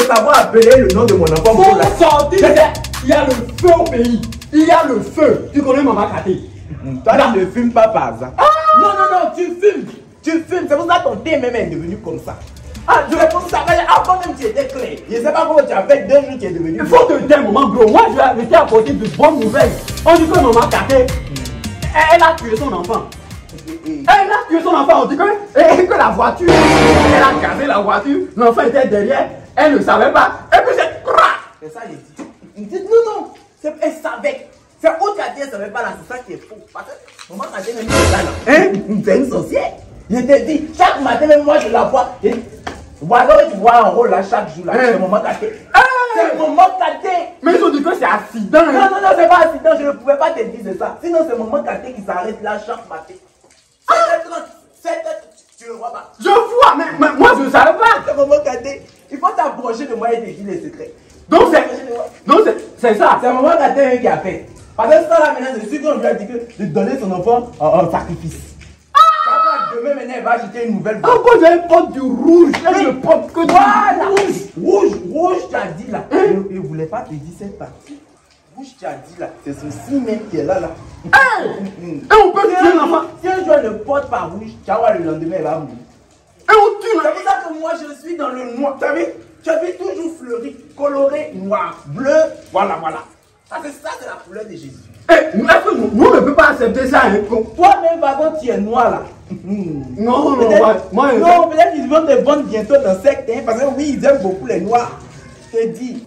savoir appeler le nom de mon enfant pour la sortir. Il y a le feu au pays. Il y a le feu. Tu connais Maman Katé? Toi là, ne fumes pas par hasard. Non, tu fumes. Tu fumes, c'est pour ça que ton thé même est devenu comme ça. Ah, je réponds ça, mais avant même tu étais clair. Je ne sais pas comment tu as fait 2 jours tu es devenu. Il faut te dire, maman gros. Moi, je vais arrêter à côté de bonnes nouvelles. On dit que Maman Katé, elle a tué son enfant. Elle a tué son enfant. On dit que la voiture, elle a cassé la voiture. L'enfant était derrière. Elle ne savait pas. Et puis c'est crac. C'est ça, j'ai dit. Il dit non. Elle savait. C'est où tu as dit, elle ne savait pas là. C'est ça qui est faux. Parce que Maman Katé même là. C'est une sorcière. Je te dis, chaque matin, même moi je la vois. Voilà, tu vois un rôle là chaque jour là. C'est Maman Katé. C'est Maman Katé. Mais ils ont dit que c'est accident. Non, c'est pas accident. Je ne pouvais pas te dire de ça. Sinon, c'est Maman Katé qui s'arrête là chaque matin. 7h30, tu le vois pas. Je vois, mais moi je ne savais pas. C'est Maman Katé. Il faut t'approcher de moi et te dire les secrets. Donc c'est ça. C'est Maman Katé qui a fait. Parce que ça là maintenant, c'est sûr qu'on lui a dit de donner son enfant en sacrifice. Demain maintenant, elle va acheter une nouvelle voiture. Pourquoi j'ai un pote du rouge? Je porte que du rouge, tu as dit là. Je ne voulais pas te dire cette partie. Rouge, tu as dit là. C'est ceci même qui est là. Et on peut tuer l'enfant. Si un jour elle ne porte pas rouge, tu vas voir le lendemain, elle va mourir. Et on tue l'enfant. C'est pour ça que moi je suis dans le noir. Tu as vu? Tu as vu toujours fleuri, coloré, noir, bleu. Voilà. Ça c'est la couleur de Jésus. Nous ne peut pas accepter ça. Toi-même, avant, tu es noir là. Non, peut-être qu'ils vont te vendre bientôt dans secte, parce que oui, ils aiment beaucoup les noirs. Je te dis.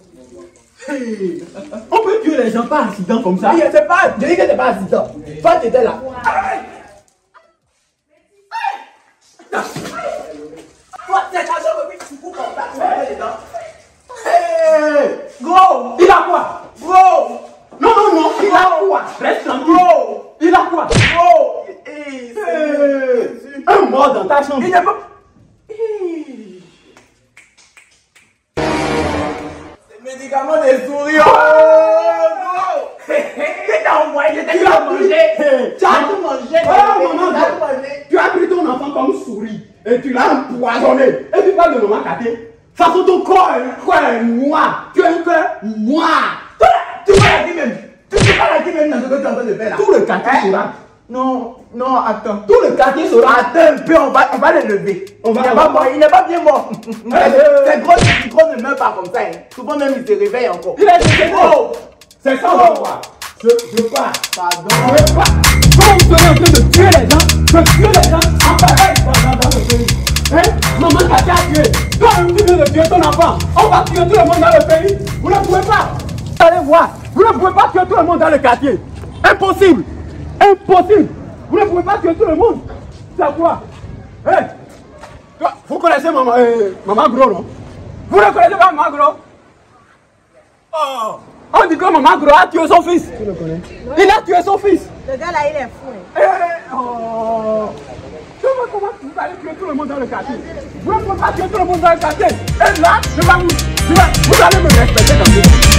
On peut tuer les gens par accident comme ça. Oui, c'est pas. Je dis que c'est pas accident. Toi, tu étais là. Toi, t'es caché depuis que tu cours comme ça. Gros. Il a quoi? Gros. Non, il a quoi? Reste tranquille. Gros. Il a quoi? Gros. Un mort dans ta chambre. Il n'est pas. C'est le médicament des souris. Tu as envoyé, tu as mangé. Tu as tout mangé. Tu as pris ton enfant comme souris et tu l'as empoisonné. Et tu parles de Maman Katé. Ça sent ton corps est noir. Tu as un cœur noir. Tu vas la dire même. Tu vas la dire même dans ce que tu es en train de faire là. Tout le quartier saura. Non, attends. Tout le quartier saura. Attends un peu, on va le lever. Il n'est pas bien mort. C'est gros, ne meurt pas comme ça. Souvent même il se réveille encore. Il est gros. C'est ça, on va voir. Je pars. Pardon. Je pars. Quand vous serez en train de tuer les gens, en pareil dans le pays. Maman Katé a tué. Toi, tu viens de tuer ton enfant. On va tuer tout le monde dans le pays. Vous ne pouvez pas. Allez voir. Vous ne pouvez pas tuer tout le monde dans le quartier. Impossible. Vous ne pouvez pas tuer tout le monde. C'est quoi? Vous connaissez Maman Gros, non? Vous ne connaissez pas Maman Gros? Oh. On dit que Maman Gros a tué son fils. Tu le connais? Il a tué son fils. Le gars là, il est fou. Je vois comment vous allez tuer tout le monde dans le quartier. Vous ne pouvez pas tuer tout le monde dans le quartier. Et là, vous allez me respecter dans ce